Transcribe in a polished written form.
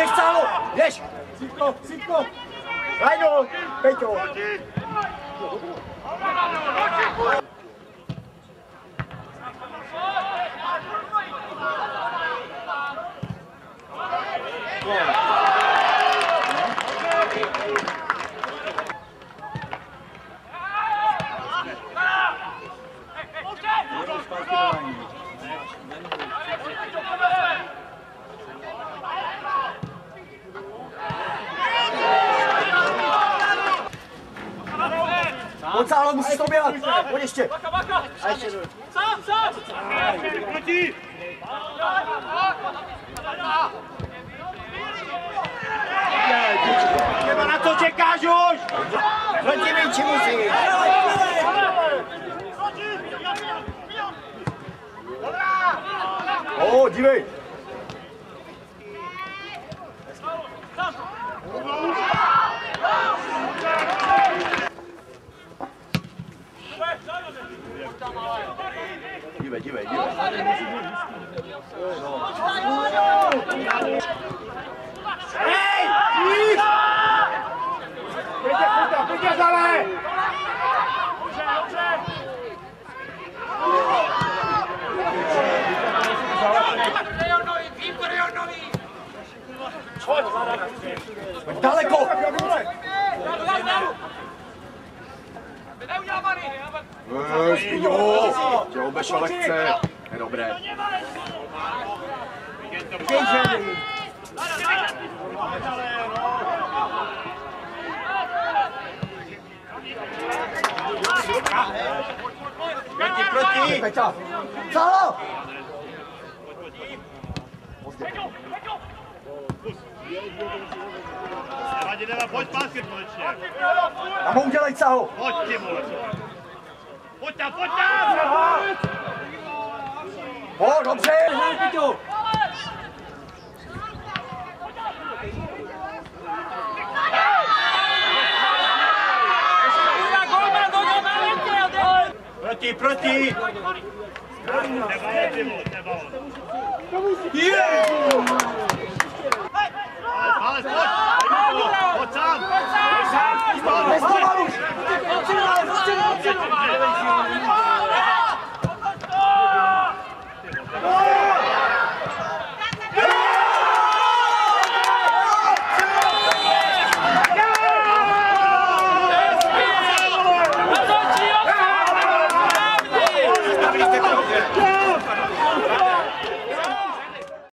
běž Sálo, běž! Sítko! Rajno, Peťo! Pojď Sálo, musíš to běhat! Pojď ještě! A ještě jdu. Sám! Proti! Nebo na co čekáš už? Proti míči musíš! O, dívej! Dívej. Hej! Pojďte, Zale! Daleko! Jo, tě obešel lehce. Je dobré. Proti! Peťa! Sálo! Pojď zpátky konečně! Tam ho udělej, Sálo! Pojď ty vole! Pojď tam! O, dobře! Peťo! Proti! Nebo Ale pojď! Pojď sám!